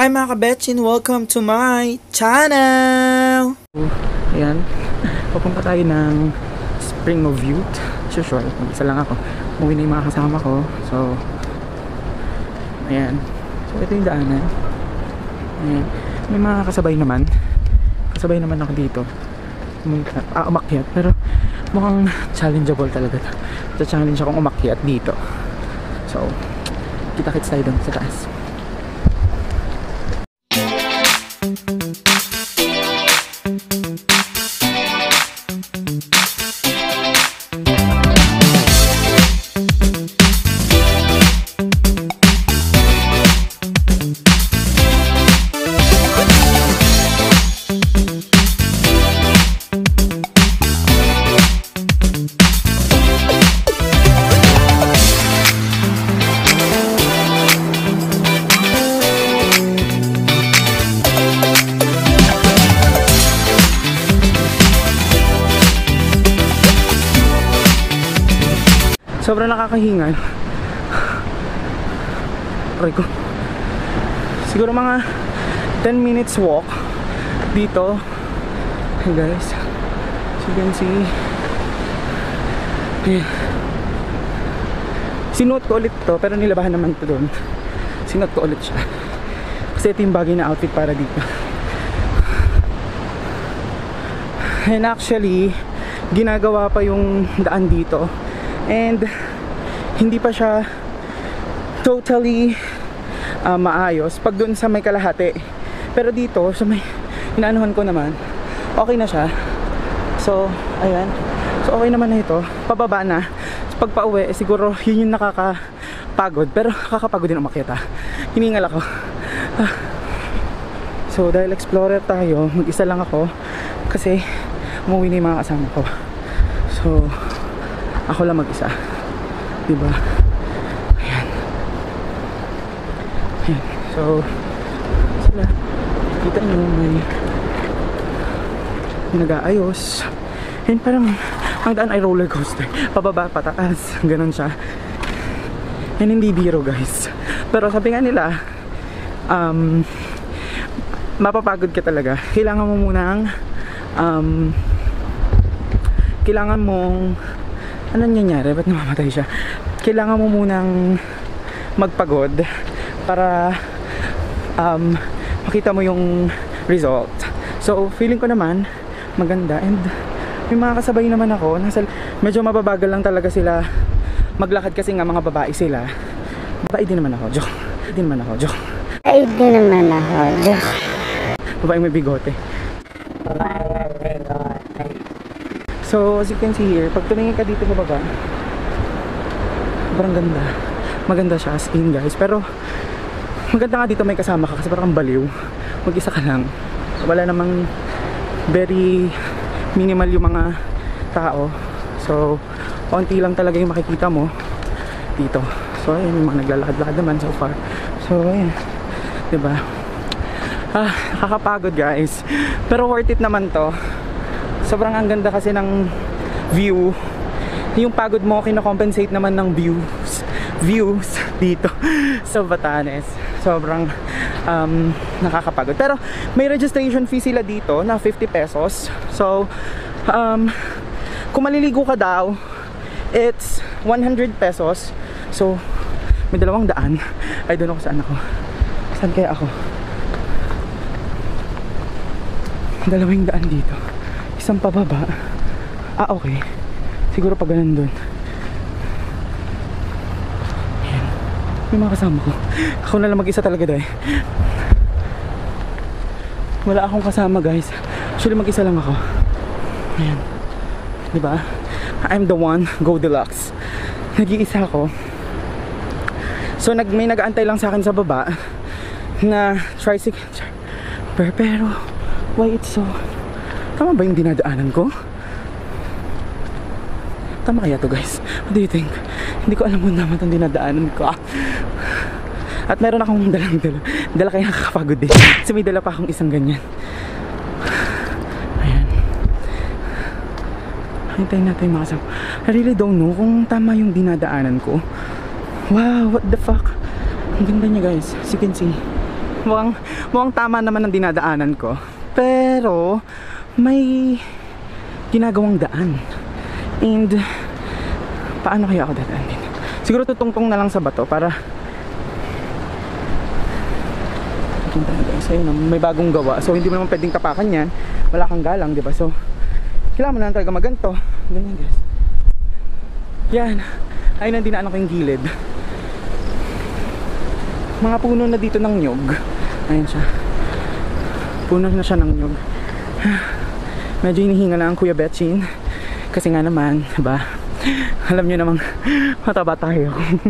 Hi mga ka-Betsin! Welcome to my channel! Ayan, papunta tayo ng Spring of Youth. Usual, mag-isa lang ako. Umuwi na yung mga kasama ko. So, ayan. So, ito yung daanan. Ayan. May mga kasabay naman. Kasabay naman ako dito. Umakyat. Pero mukhang challengeable talaga. So, challenge akong umakyat dito. So, kita-kits tayo doon sa taas. Sobrang nakakahingal. Rakuh. Siguro mga 10 minutes walk dito. Hey guys, so you can see. Ayan. Sinuot ko ulit to, pero nilabahan naman to doon. Sinuot ko ulit siya kasi ito yung bagay na outfit para dito. And actually ginagawa pa yung daan dito. And hindi pa siya totally maayos pag dun sa may kalahati. Pero dito sa may inaanuhan ko naman, okay na siya. So ayan. So okay naman na ito. Pababa na. Pag pauwi siguro yun yung nakakapagod. Pero kakapagod din umakyat. Hiningal ako. So dahil explorer tayo, mag-isa lang ako kasi umuwi na yung mga kasama ko. So ako lang mag-isa, diba? Ayan. Ayan. So sila, kita nyo may nag-aayos. And parang ang daan ay roller coaster, pababa, pataas, ganun siya. And hindi biro guys. Pero sabi nga nila, mapapagod ka talaga. Kailangan mo munang kailangan mong ano nangyayari? Ba't namamatay siya? Kailangan mo munang magpagod para makita mo yung result. So feeling ko naman maganda. And may mga kasabay naman ako, medyo mababagal lang talaga sila maglakad kasi nga mga babae sila. Babae din naman ako, joke. Babae din naman ako, joke. Babae may bigote. So as you can see here, pag tumingin ka dito sa baba, sobrang ganda. Maganda siya as in guys. Pero maganda nga dito may kasama ka kasi parang baliw. Mag-isa ka lang. Wala namang very minimal yung mga tao. So konti lang talaga yung makikita mo dito. So ayun, yung mga naglalakad-lakad naman so far. So ayun, diba? Nakakapagod guys. Pero worth it naman to. Sobrang ang ganda kasi ng view. Yung pagod mo kino-compensate naman ng views dito sa Batanes. Sobrang nakakapagod. Pero may registration fee sila dito na 50 pesos. So kung maliligo ka daw, it's 100 pesos. So may 200. I don't know kung saan ako. Saan kaya ako? 200 dito. Isang pababa. Okay. Siguro pag ganun dun. Ayan. May mga kasama ko. Ako na lang mag-isa talaga dahil. Wala akong kasama guys. Actually mag-isa lang ako. Ayan. Diba? I'm the one. Go deluxe. Nag-iisa ako. So may nag-aantay lang sa akin sa baba na tricycle. Pero why it's so... Tama ba yung dinadaanan ko? Tama kaya to guys? What do you think? Hindi ko alam kung tama itong dinadaanan ko. At meron akong dala kaya nakakapagod din. Kasi may dala pa akong isang ganyan. Ayan. Hintayin natin yung mga kasama. I really don't know kung tama yung dinadaanan ko. Wow, what the fuck. Ang ganda niya guys, as you can see. mukhang tama naman ang dinadaanan ko. Pero may ginagawang daan. And paano kaya ako dadaan din? Siguro tutungtong na lang sa bato para so, yun, may bagong gawa. So hindi mo naman pwedeng tapakan yan. Wala kang galang, diba? So kailangan mo na talaga maganto. Ganyan guys. Yan. Ayun ang dinaan ko yung gilid. Mga puno na dito ng nyog. Ayan siya. Puno na siya ng nyog. Medyo hinihinga na ang Kuya Betsin. Kasi nga naman, diba? Alam nyo namang mataba tayo.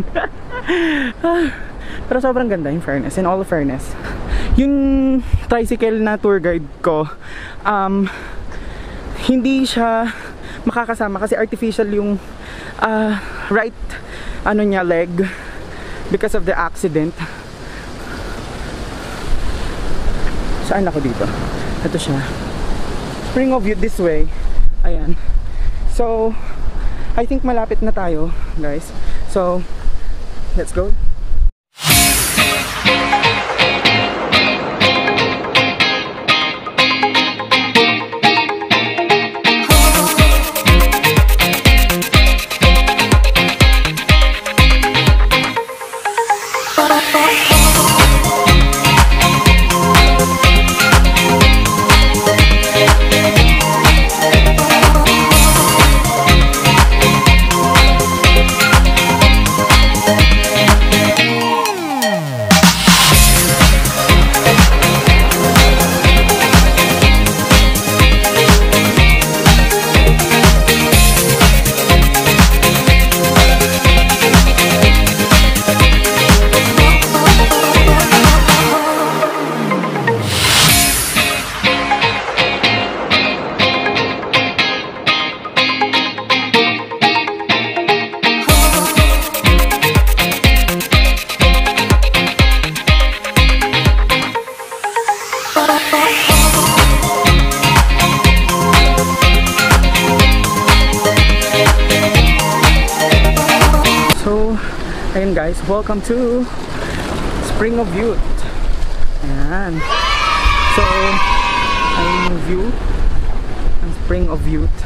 Pero sobrang ganda in fairness. In all fairness. Yung tricycle na tour guide ko, hindi siya makakasama kasi artificial yung right niya leg because of the accident. Saan ako dito? Ito siya. Spring of Youth this way. Ayan. So I think malapit na tayo guys. So let's go. Ayun guys, welcome to Spring of Youth. Ayan. So, ayun yung view ng Spring of Youth.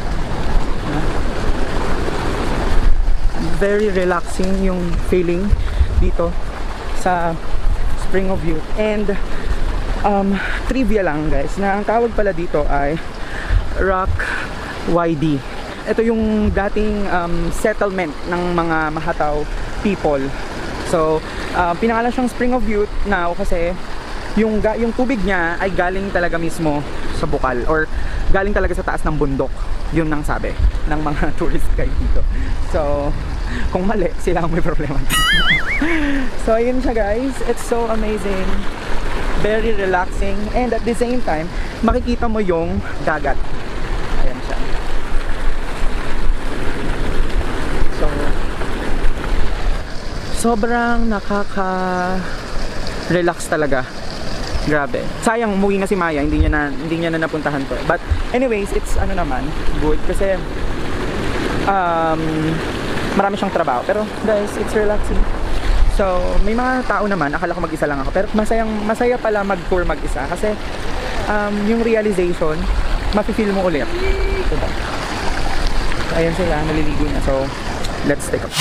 Very relaxing yung feeling dito sa Spring of Youth. And trivia lang guys, na ang tawag pala dito ay Rakuh-a-idi. Ito yung dating settlement ng mga Mahataw people. So pinangalan siyang Spring of Youth now kasi yung tubig niya ay galing talaga mismo sa bukal or galing talaga sa taas ng bundok. Yun ang sabi ng mga tourist guide dito. So kung mali, sila ang may problema. So ayun siya guys, it's so amazing, very relaxing, and at the same time makikita mo yung dagat. Ayan siya. So sobrang nakaka-relax talaga. Grabe. Sayang umuwi na si Maya, hindi niya na napuntahan to. But anyways, it's ano naman, good kasi marami siyang trabaho. Pero guys, it's relaxing. So, may mga tao naman, akala ko mag-isa lang ako. Pero masaya pala mag-tour mag-isa kasi yung realization, mafe-feel mo ulit. Diba? Ayan sila, naliligo na. So, let's take a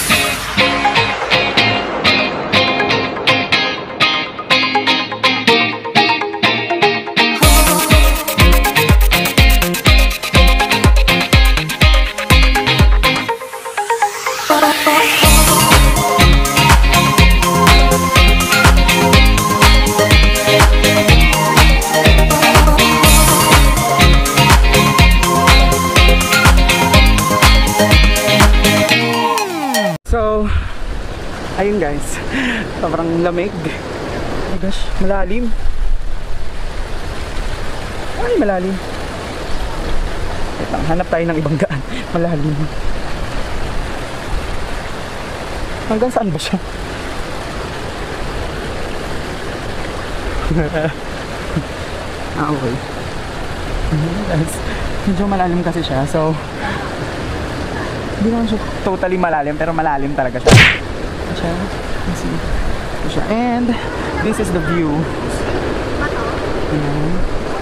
ayun guys, sobrang lamig. Oh my gosh, malalim. Ay, malalim. Wait lang, hanap tayo ng ibang daan. Malalim. Hanggang saan ba siya? Okay. Guys, medyo malalim kasi siya. So, hindi naman siya totally malalim, pero malalim talaga siya. Let's see. siya. And this is the view. Ayan.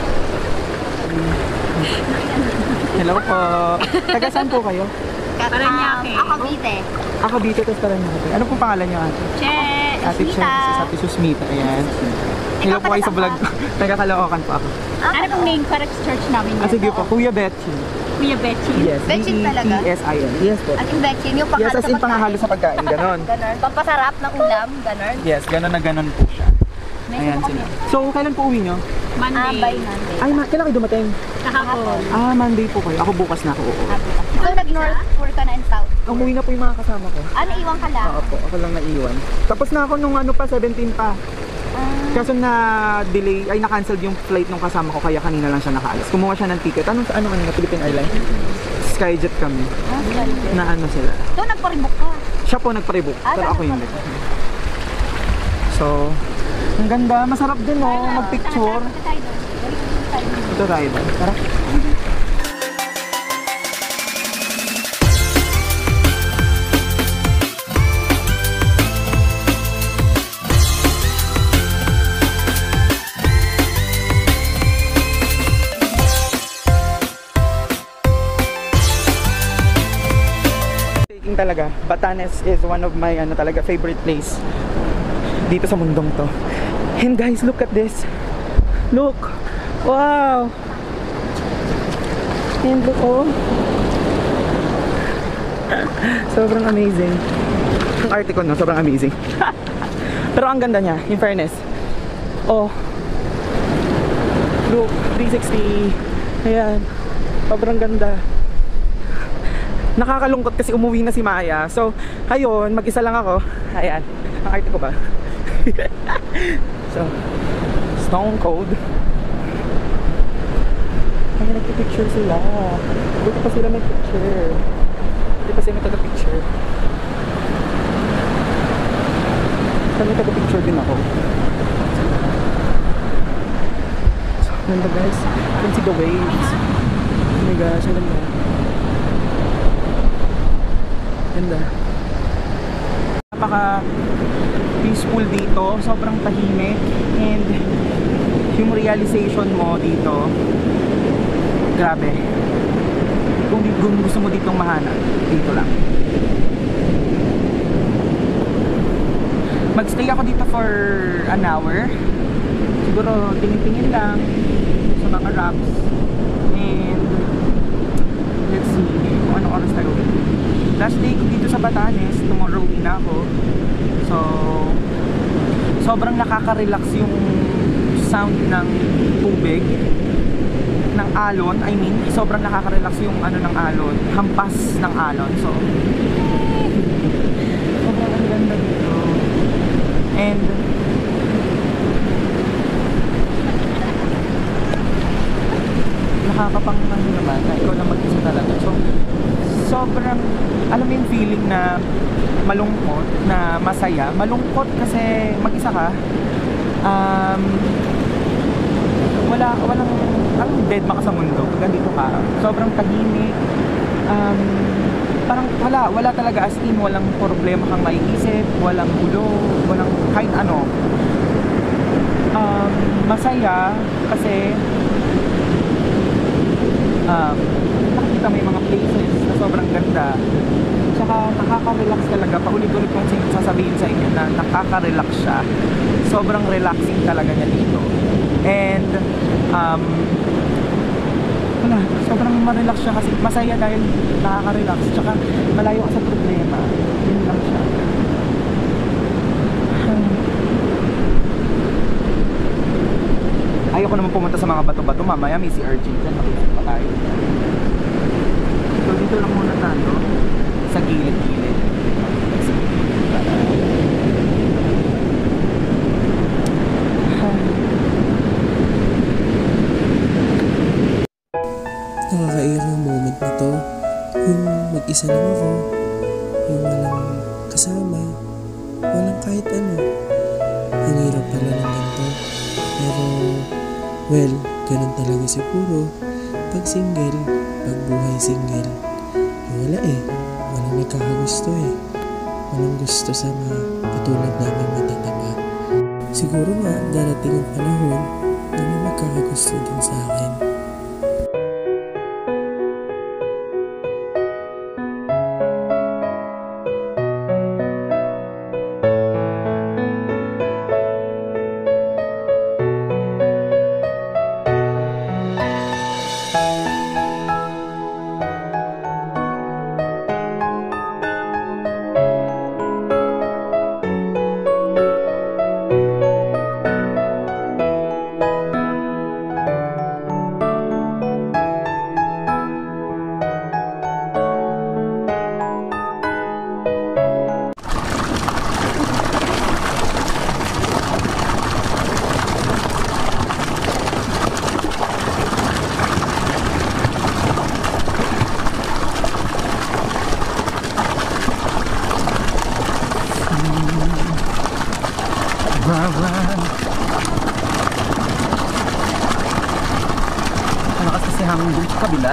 Hello po. Taga saan po kayo? Paranaque. Ako Bite. Ako dito, tapos Paranaque. Ano pong pangalan niyo ate? Che, Ate Che, si Ate Susmita. Ayan. Hello po kayo sa vlog. Taga Caloocan po ako. Ano pong name para sa church namin? Sige po, Kuya Betsin. Kuya Betsin? Yes, Betsin talaga? B-E-T-S-I-N. Yes po. At yung Betsin, yung Yes, as in pangahalo sa pagkain, ganon. Ganon. Pampasarap ng ulam, ganon. Yes, ganon na ganon po siya. Ayan sila. So, kailan po uwi nyo? Monday. By Monday. Ay, kailan kayo dumating? Kahapon. Monday po kayo. Ako bukas na ako uuwi. Ikaw nag-north tour ka na in south? Umuwi na po yung mga kasama ko. Naiwan ka lang? Oo po, ako lang naiwan. Tapos na ako nung 17 pa. Kaso na delay, ay na-cancel yung flight nung kasama ko kaya kanina lang siya nakaalis. Kumuha siya ng ticket. Ano kanina? Philippine Airlines? Skyjet kami. Skyjet. Na ano sila. So, nagpa-rebook ka? Siya po nagpa-rebook, pero ako hindi. So, ang ganda. Masarap din mag-picture. Ito tayo doon. Tara. Talaga, Batanes is one of my talaga favorite place dito sa mundong to. And guys, look at this. Look. Wow. And look, sobrang amazing. Yung arte ko sobrang amazing. Pero ang ganda niya, in fairness. Look, 360. Ayan. Sobrang ganda. Nakakalungkot kasi umuwi na si Maya. So, ayun, mag-isa lang ako. Ayan, ang arte ko ba? So, stone cold. Ay, nagpipicture sila. Buti pa sila may picture. Buti pa sila may taga-picture. May taga-picture din ako. So, ganda guys. You can see the waves. Oh my gosh, ang ganda. Ganda. Napaka peaceful dito, sobrang tahimik, and yung realization mo dito, grabe. Kung gusto mo ditong mahanap, dito lang. Magstay ako dito for an hour. Siguro tingin-tingin lang sa mga rocks, and let's see kung anong oras tayo. Last day ko dito sa Batanes, tomorrow uwi na ako. So, sobrang nakaka-relax yung sound ng tubig, ng alon. I mean, sobrang nakaka-relax yung ng alon, hampas ng alon. So, sobrang ang ganda dito. And nakakapang naman na ikaw lang mag-isa talaga. So, sobrang, alam mo yung feeling na malungkot, na masaya. Malungkot kasi mag-isa ka. Walang dead maka sa mundo pag andito ka. Sobrang tahimik. Parang wala talaga, as in walang problema kang maiisip, walang gulo, walang kahit ano. Masaya kasi nakikita mo yung mga places na sobrang ganda. Tsaka nakaka-relax talaga. Paulit-ulit kong sasabihin sa inyo na nakaka-relax siya. Sobrang relaxing talaga niya dito. And sobrang ma-relax siya kasi masaya dahil nakaka-relax. Tsaka malayo ka sa problema. Yun lang siya. Ayoko naman pumunta sa mga bato-bato. Mamaya may si Urgent dyan. Makikita pa tayo. So dito lang muna tayo. Sa gilid-gilid. Nakakaiyak yung moment na to. Yung mag-isa lang ako. Yung walang kasama. Walang kahit ano. Ang hirap pala ng ganito. Pero, well, ganun talaga siguro. Pag single, pag buhay single. Wala walang nagkakagusto Walang gusto sa mga katulad namin matataba. siguro nga darating ang panahon na may magkakagusto din sa akin. hangin dun sa kabila.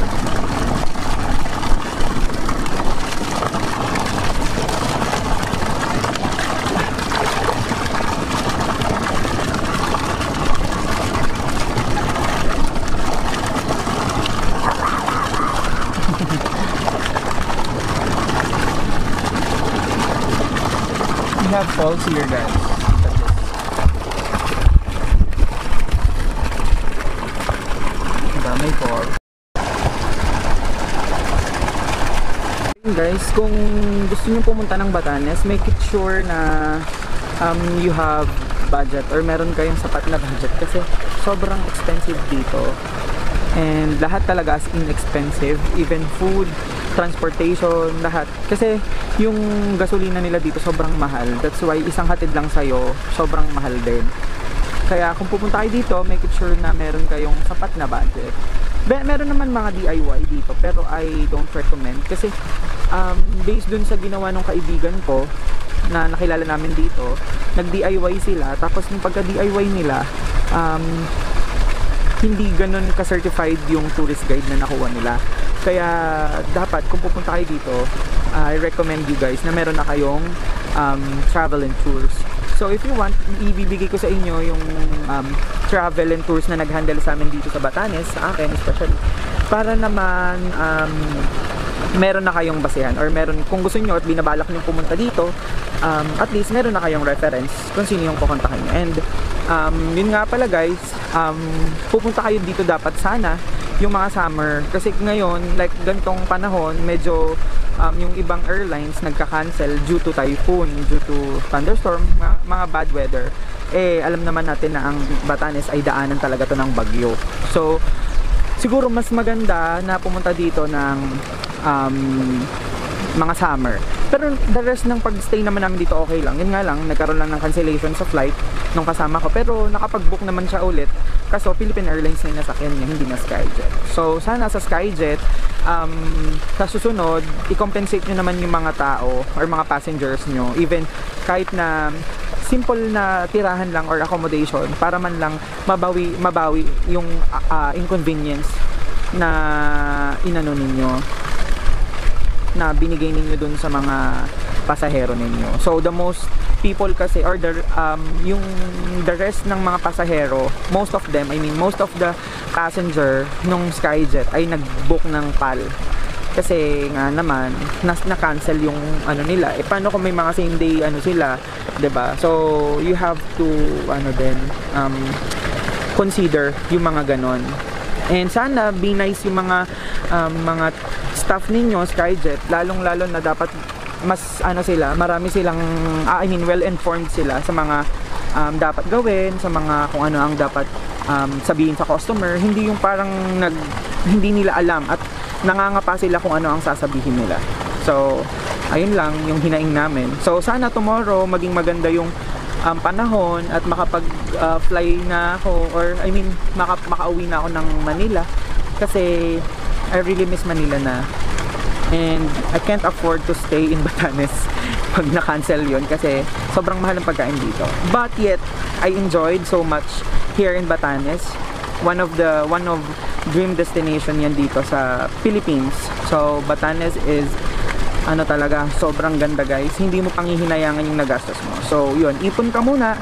We have falls here, guys. May fall. Guys, kung gusto niyo pumunta ng Batanes, make it sure na you have budget or meron kayong sapat na budget kasi sobrang expensive dito. And lahat talaga as inexpensive, even food, transportation, lahat. Kasi yung gasolina nila dito sobrang mahal. That's why isang hatid lang sa'yo, sobrang mahal din. Kaya kung pupunta kayo dito, make it sure na meron kayong sapat na budget. Meron naman mga DIY dito, pero I don't recommend. Kasi based dun sa ginawa ng kaibigan ko na nakilala namin dito, nag-DIY sila. Tapos yung pagka-DIY nila, hindi ganun ka-certified yung tourist guide na nakuha nila. Kaya dapat kung pupunta kayo dito, I recommend you guys na meron na kayong travel and tours. So if you want, ibibigay ko sa inyo yung travel and tours na nag-handle sa amin dito sa Batanes, sa akin especially, para naman meron na kayong basehan or meron, kung gusto niyo at binabalak niyo pumunta dito, at least meron na kayong reference kung sino yung pupuntahan niyo. And yun nga pala guys, pupunta kayo dito dapat sana yung mga summer, kasi ngayon like gantong panahon medyo yung ibang airlines nagka-cancel due to typhoon, due to thunderstorm, mga bad weather. Alam naman natin na ang Batanes ay daanan talaga to ng bagyo. So siguro mas maganda na pumunta dito ng mga summer. Pero the rest ng pag-stay naman namin dito okay lang. Yun nga lang, nagkaroon lang ng cancellation sa flight nung kasama ko. Pero nakapag-book naman siya ulit. Kaso Philippine Airlines na yung nasakyan niya, hindi na Skyjet. So sana sa Skyjet, sa susunod, i-compensate nyo naman yung mga tao or mga passengers nyo. Even kahit na simple na tirahan lang or accommodation para man lang mabawi yung inconvenience na inano ninyo, na binigay ninyo dun sa mga pasahero ninyo. So the most people kasi or yung the rest ng mga pasahero, most of them, I mean most of the passenger nung Skyjet ay nag-book ng PAL. Kasi nga naman na-cancel yung ano nila. Paano kung may mga same day ano sila, 'di ba? So you have to consider yung mga ganon. And sana be nice yung mga staff ninyo Skyjet, lalong-lalo na dapat mas marami silang well informed sila sa mga dapat gawin, sa mga kung ano ang dapat sabihin sa customer. Hindi yung parang hindi nila alam at nangangapa sila kung ano ang sasabihin nila. So ayun lang yung hinaing namin. So sana tomorrow maging maganda yung panahon at makapag-fly na ako, or I mean makauwi na ako ng Manila kasi I really miss Manila na. And I can't afford to stay in Batanes pag na-cancel yun kasi sobrang mahal ng pagkain dito. But yet, I enjoyed so much here in Batanes. One of dream destination yan dito sa Philippines. So Batanes is talaga sobrang ganda guys. Hindi mo pangihinayangan yung nagastos mo. So yun, ipon ka muna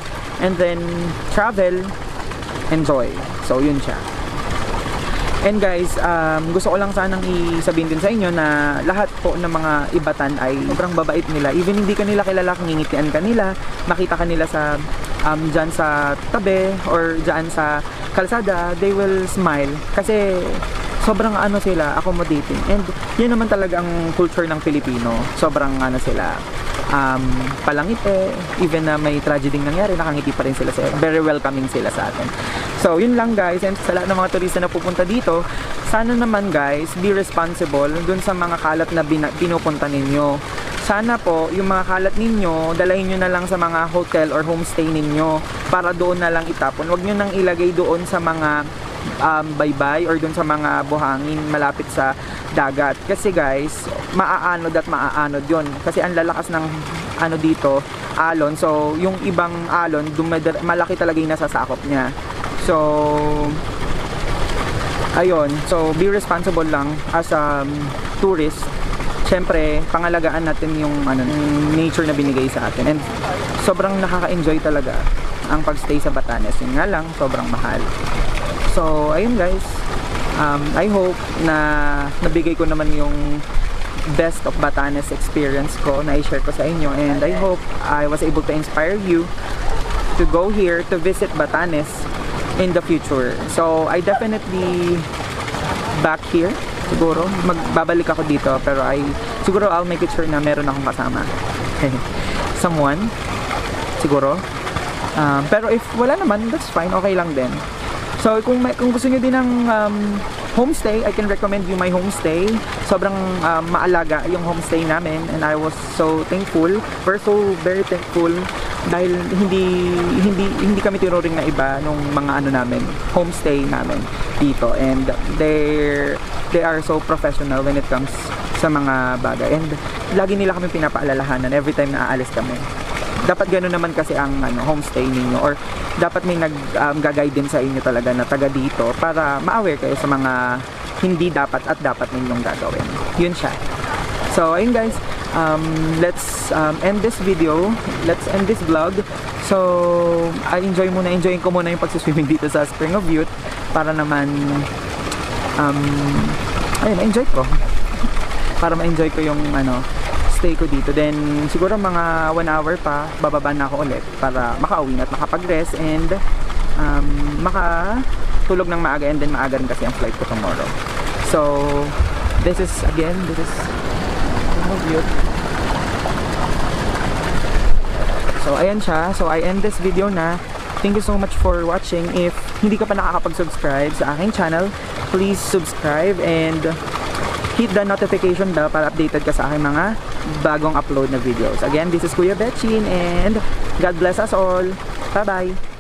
and then travel, enjoy. So yun siya. And guys, gusto ko lang sanang isabihin din sa inyo na lahat po ng mga Ibatan ay sobrang babait nila. Even hindi ka nila kilala, ngingitian ka nila, makita ka nila sa dyan sa tabi or dyan sa kalsada, they will smile. Kasi sobrang ano sila, accommodating. And yun naman talaga ang culture ng Pilipino. Sobrang ano sila, palangiti. Even na may tragedy nangyari, nakangiti pa rin sila. Very welcoming sila sa atin. So yun lang guys, and sa lahat ng mga turista na pupunta dito, sana naman guys, be responsible dun sa mga kalat na pinupunta ninyo. Sana po, yung mga kalat ninyo, dalahin nyo na lang sa mga hotel or homestay ninyo para doon na lang itapon. Huwag nyo nang ilagay doon sa mga baybay or doon sa mga buhangin malapit sa dagat. Kasi guys, maaanod at maaanod yon. Kasi ang lalakas ng ano dito, alon. So, yung ibang alon, malaki talaga yung nasasakop niya. So, ayun. So, be responsible lang as a tourist. Siyempre, pangalagaan natin yung nature na binigay sa atin. And sobrang nakaka-enjoy talaga ang pagstay sa Batanes. Yun nga lang, sobrang mahal. So, ayun guys. I hope na nabigay ko naman yung best of Batanes experience ko na i-share ko sa inyo. And I hope I was able to inspire you to go here to visit Batanes in the future. So, I definitely back here. Siguro, magbabalik ako dito. Pero siguro I'll make it sure na meron akong kasama. Someone. Siguro. Pero if wala naman, that's fine. Okay lang din. So, kung gusto nyo din ng homestay, I can recommend you my homestay. Sobrang maalaga yung homestay namin. And I was so thankful. We're so very thankful. Dahil hindi kami tinuring na iba nung mga homestay namin dito. And they are so professional when it comes sa mga bagay. And lagi nila kami pinapaalalahanan every time na aalis kami. Dapat gano'n naman kasi ang homestay ninyo, or dapat may nag-guide din sa inyo talaga na taga dito para ma-aware kayo sa mga hindi dapat at dapat ninyong gagawin. Yun siya. So ayun guys, let's end this video. Let's end this vlog. So enjoyin ko muna yung pagsiswimming dito sa Spring of Youth para naman enjoy ko. Para ma-enjoy ko yung stay ko dito. Then siguro mga 1 hour pa bababa na ako ulit para makauwi na at makapag-rest and makatulog ng maaga, and then maaga rin kasi ang flight ko tomorrow. So this is so ayan siya. So I end this video na. Thank you so much for watching. If hindi ka pa nakakapag-subscribe sa aking channel, please subscribe and hit the notification bell para updated ka sa aking mga bagong upload na videos. Again, this is Kuya Betsin and God bless us all. Bye bye.